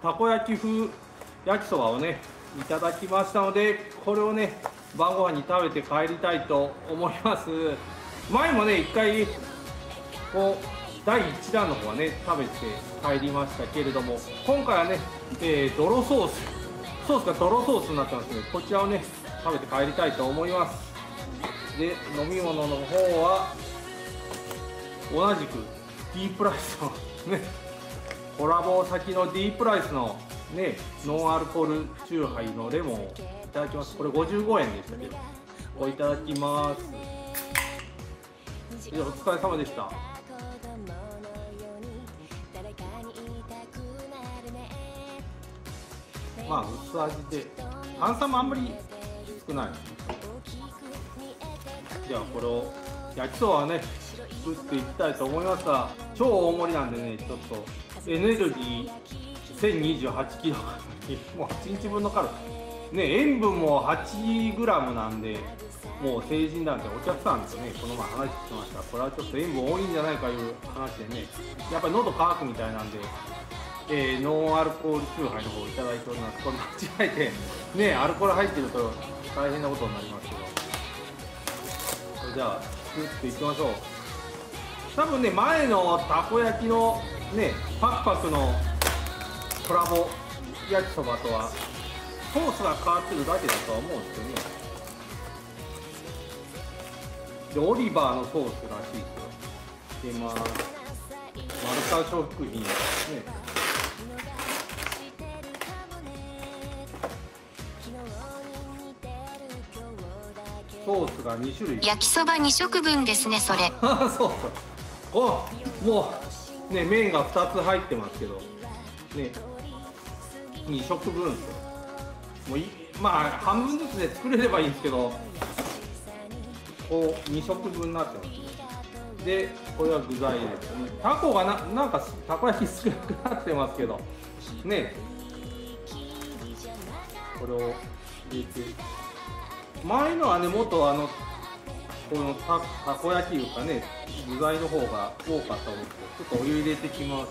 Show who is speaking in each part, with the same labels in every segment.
Speaker 1: たこ焼き風焼きそばをねいただきましたので、これをね晩ご飯に食べて帰りたいと思います。前もね一回こう第1弾の方はね食べて帰りましたけれども、今回はね、泥ソースが泥ソースになってますので、こちらをね食べて帰りたいと思います。で飲み物の方は同じく D プライスのねコラボ先の D プライスのねノンアルコールチューハイのレモンをいただきます。これ55円でしたけど、これいただきます。お疲れ様でした。まあ薄味で炭酸もあんまり少ない。ではこれを焼きそばをね作っていきたいと思いますが、超大盛りなんでねちょっとエネルギー1028キロもう1日分のカロリーね、塩分も 8g なんで、もう成人男性お客さんとねこの前話してました。これはちょっと塩分多いんじゃないかいう話でね、やっぱり喉乾くみたいなんで、ノンアルコールチューハイの方をいただいております。これ間違えてねアルコール入ってると大変なことになりますけど、それじゃあ作っていきましょう。多分ね前のたこ焼きのねパクパクのコラボ焼きそばとはソースが変わってるだけだとは思うんですよね。でオリバーのソースらしいですよ。でまあマルカ食品ですね。ソースが2種類。
Speaker 2: 焼きそば2食分ですね、それ。
Speaker 1: そうそう。お、もうね麺が2つ入ってますけどね、2食分ですよ。もうまあ半分ずつで作れればいいんですけど、こう2食分になってます。でこれは具材ですよね。タコがなんかたこ焼き少なくなってますけどね、これを入れて、前のはねもっとこのたこ焼きいうかね具材の方が多かったので、ちょっとお湯入れてきます。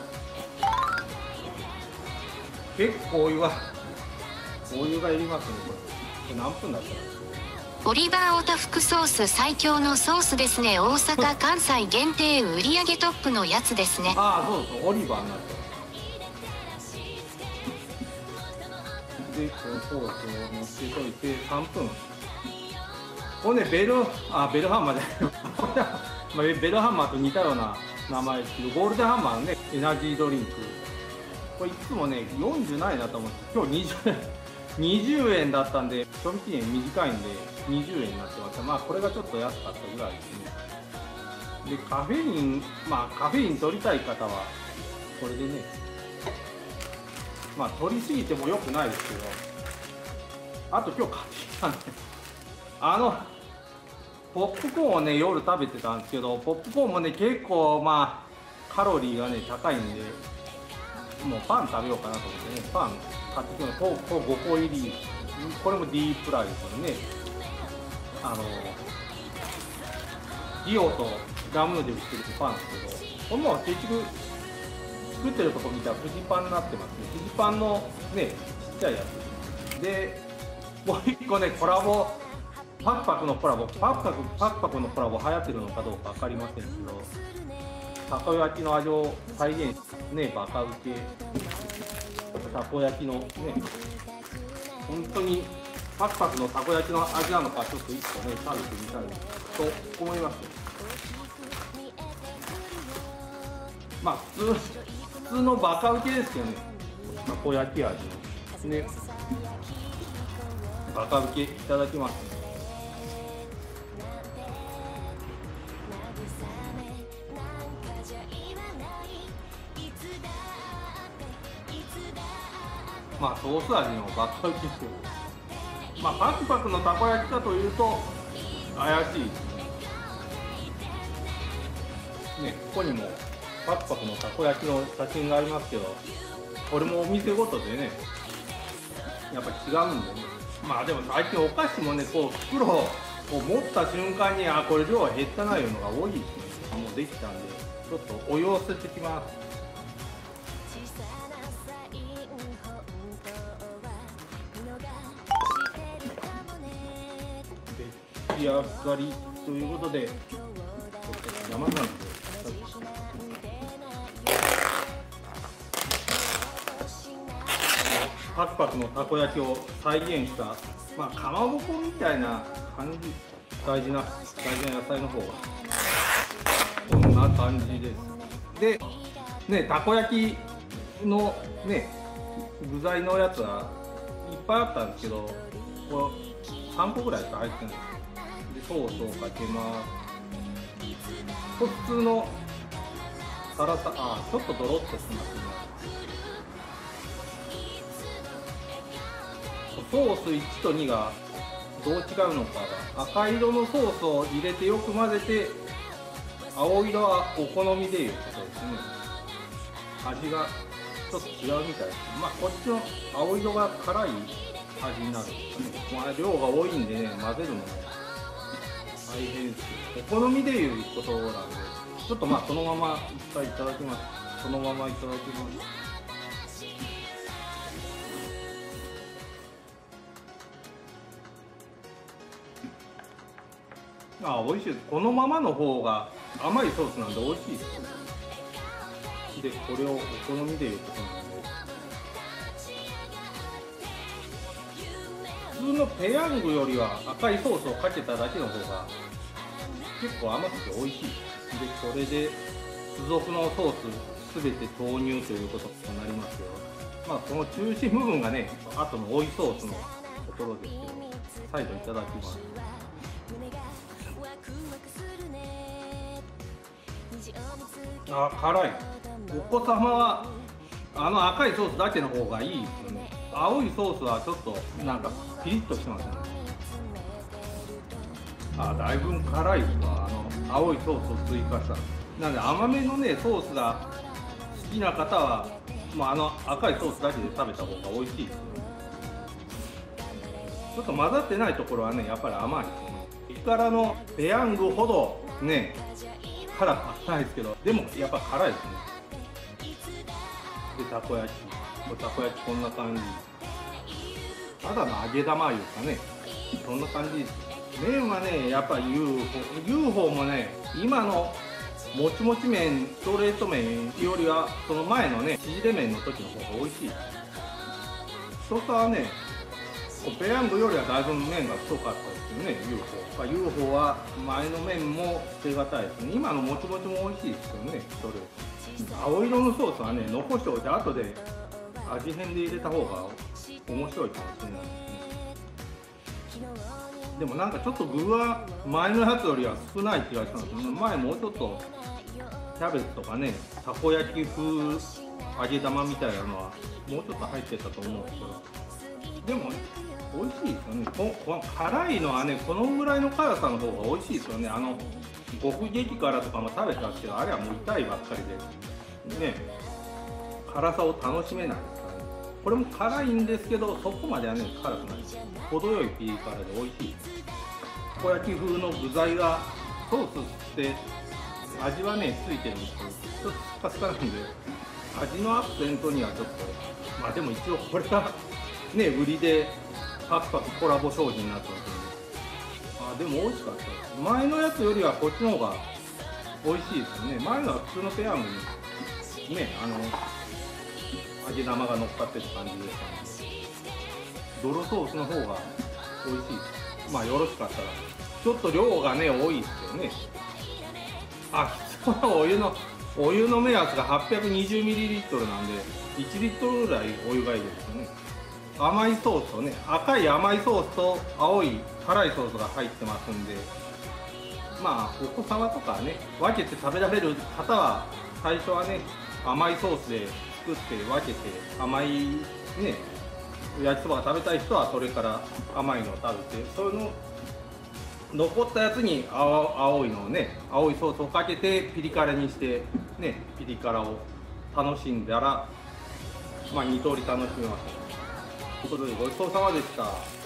Speaker 1: 結構お湯がいりますね。これ何分だったら。
Speaker 2: オリバーオタフクソース最強のソースですね。大阪関西限定売上トップのやつですね。
Speaker 1: ああそうそう、オリバーになってでこのソースを乗せといて3分。これねベルハンマーじゃないベルハンマーと似たような名前ですけど、ゴールデンハンマーのねエナジードリンク、これいつもね40何円だと思って、今日20円だったんで、賞味期限短いんで20円になってました。まあこれがちょっと安かったぐらいですね。でカフェイン取りたい方はこれでね、まあ取りすぎても良くないですけど、あと今日買ってきたんでポップコーンをね夜食べてたんですけど、ポップコーンもね結構まあカロリーがね高いんで、もうパン食べようかなと思ってねパン買ってきたの。これ5個入り、これも D プライスのねディオとラムで売ってるパンですけど、これも結局作ってるとこ見たらフジパンになってますね。フジパンのねちっちゃいやつで、もう1個ねコラボパクパクのコラボ流行ってるのかどうか分かりませんけど、たこ焼きの味を再現ねバカウケたこ焼きのね本当にパクパクのたこ焼きの味なのか、ちょっと1個ね食べてみたいと思います。まあ普通のバカウケですけどね、たこ焼き味のねバカウケいただきます。まあソース味のバカウケですけど、まあパクパクのたこ焼きかというと怪しいですね。ここにもパクパクのたこ焼きの写真がありますけど、これもお店ごとでねやっぱ違うんでね。まあでも最近お菓子もねこう袋を持った瞬間にこれ量が減ったないうのが多いですね。もうできたんでちょっとお湯を捨ててきます。 仕上がりということで、山なんでパクパクのたこ焼きを再現した、まあ、かまぼこみたいな感じ、大事な野菜の方がこんな感じです。でね、たこ焼きのね具材のやつはいっぱいあったんですけど、これ3個ぐらいしか入ってないで、ソースをかけます。これ普通のサラサ、ちょっとドロッとしますね。ソース1と2がどう違うのかが、赤色のソースを入れてよく混ぜて、青色はお好みでいうことですね。味がちょっと違うみたいです。まあこっちの青色が辛い味になるんですかね。まあ量が多いんでね、混ぜるのも大変です。お好みでいうことなんで、ちょっとまあそのまま一回いただきます。そのままいただきます。美味しいです。このままの方が甘いソースなんで美味しいです。で、これをお好みでいうことなんで、普通のペヤングよりは赤いソースをかけただけの方が結構甘くて美味しいです。で、これで付属のソース全て投入ということになりますよ。まあこの中心部分がね、後の追いソースのところですけど、再度いただきます。辛い。お子様は赤いソースだけの方がいいですよね。青いソースはちょっとなんかピリッとしてますね。だいぶ辛いですわ。青いソースを追加した。なんで甘めのねソースが好きな方は、まあ、赤いソースだけで食べた方が美味しいですよね。ちょっと混ざってないところはねやっぱり甘いですね。ピリ辛のペヤングほどね辛くないですけど、でもやっぱ辛いですね。で、たこ焼きこんな感じ。ただの揚げ玉いうかね、そんな感じです。麺はねやっぱ UFO もね、今のもちもち麺、ストレート麺よりはその前のね縮れ麺の時の方が美味しい。太さはねペヤングよりはだいぶ麺が太かったですよね。 UFO は前の麺も捨てがたいですね。今のもちもちも美味しいですよね。それ青色のソースはね残しておいて後で味変で入れた方が面白いかもしれないですね。でもなんかちょっと具は前のやつよりは少ない気がしたんですけど、前もうちょっとキャベツとかねたこ焼き風揚げ玉みたいなのはもうちょっと入ってたと思うんですけど、でも美味しいですよね。この辛いのはねこのぐらいの辛さの方が美味しいですよね。極激辛とかも食べたんですけど、あれはもう痛いばっかりでね辛さを楽しめないですからね。これも辛いんですけどそこまではね辛くないです。程よいピリ辛で美味しいです。たこ焼き風の具材がソースって味はねついてるんですけど、ちょっとスカスカなんで味のアクセントにはちょっと、まあでも一応これがね売りでパクパクコラボ商品になってますので、でも美味しかったです。前のやつよりはこっちの方が美味しいですよね。前のは普通のペヤングにね揚げ玉が乗っかってる感じでしたので、泥ソースの方が美味しいです。まあよろしかったら。ちょっと量がね多いですよね。必要なお湯の目安が 820ml なんで1リットルぐらいお湯がいいですよね。甘いソースとね、赤い甘いソースと青い辛いソースが入ってますんで、まあお子様とかね分けて食べられる方は最初はね甘いソースで作って分けて、甘いね焼きそばが食べたい人はそれから甘いのを食べて、その残ったやつに青いのをね青いソースをかけてピリ辛にしてねピリ辛を楽しんだら、まあ2通り楽しめます。ということでごちそうさまでした。